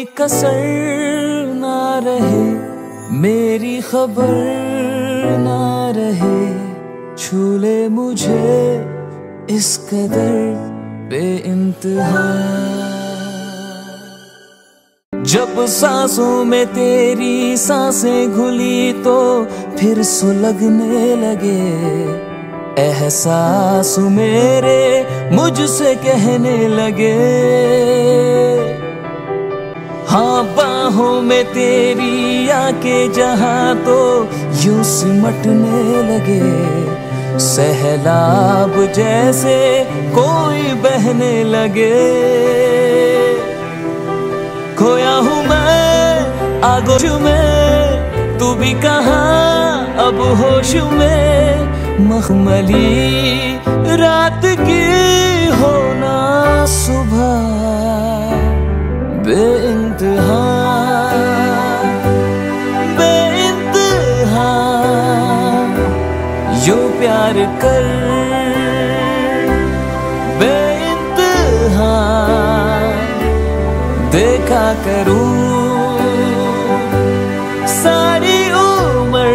कसर ना रहे, मेरी खबर ना रहे, छू ले मुझे इस कदर बेइंतहा। जब सांसों में तेरी सांसें घुली तो फिर सुलगने लगे एहसास मेरे, मुझसे कहने लगे। हाँ बाहों में तेरी आके जहां तो यूं सिमटने लगे, सैलाब जैसे कोई बहने लगे। खोया हूँ मैं आगोश में, तू भी कहाँ अब होश में, मखमली रात की होना सुबह बेइंतहा बेइंतहा। यूं प्यार कर बेइंतहा देखा करूं सारी उम्र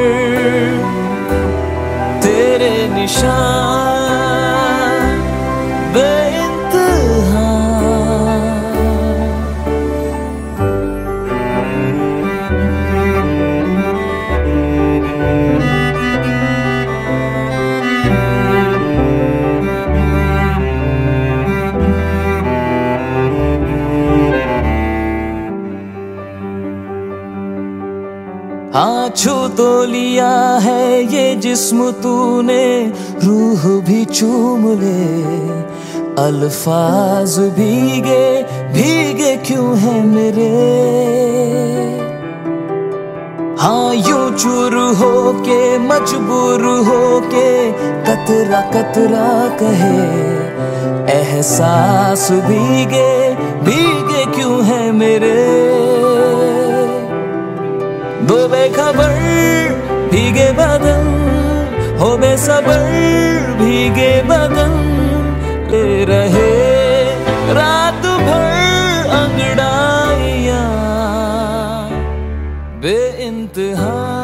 तेरे निशान बेइंतहा। हाँ छू तो लिया है ये जिस्म तूने, रूह भी चूम ले, अल्फाज भीगे भीगे क्यों है मेरे। हाँ यूं चूर हो के मजबूर हो के कतरा कतरा कहे, एहसास भीगे भीगे क्यों है मेरे। दो बेखबर भीगे बदन, हो बेसबर भीगे बदन, ले रहे रात भर अंगड़ाइयां बेइंतहा।